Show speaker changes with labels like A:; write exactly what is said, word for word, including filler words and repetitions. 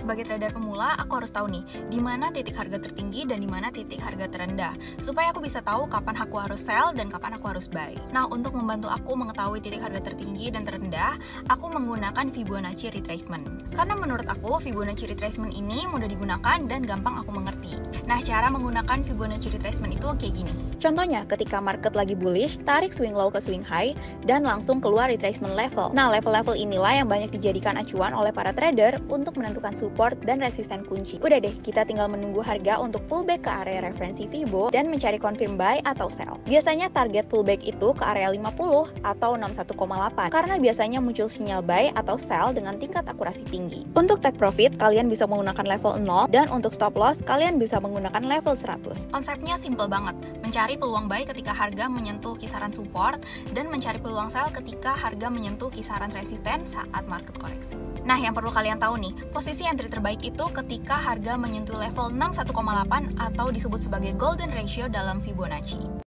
A: Sebagai trader pemula, aku harus tahu nih, di mana titik harga tertinggi dan di mana titik harga terendah, supaya aku bisa tahu kapan aku harus sell dan kapan aku harus buy. Nah, untuk membantu aku mengetahui titik harga tertinggi dan terendah, aku menggunakan Fibonacci retracement. Karena menurut aku, Fibonacci retracement ini mudah digunakan dan gampang aku mengerti. Nah, cara menggunakan Fibonacci retracement itu kayak gini.
B: Contohnya, ketika market lagi bullish, tarik swing low ke swing high, dan langsung keluar retracement level. Nah, level-level inilah yang banyak dijadikan acuan oleh para trader untuk menentukan support dan resisten kunci. Udah deh, kita tinggal menunggu harga untuk pullback ke area referensi Fibo dan mencari confirm buy atau sell. Biasanya target pullback itu ke area lima puluh atau enam puluh satu koma delapan, karena biasanya muncul sinyal buy atau sell dengan tingkat akurasi tinggi. Untuk take profit, kalian bisa menggunakan level nol, dan untuk stop loss, kalian bisa menggunakan level seratus.
A: Konsepnya simple banget, mencari peluang buy ketika harga menyentuh kisaran support dan mencari peluang sell ketika harga menyentuh kisaran resisten saat market koreksi. Nah, yang perlu kalian tahu nih, posisi entry terbaik itu ketika harga menyentuh level enam puluh satu koma delapan atau disebut sebagai golden ratio dalam Fibonacci.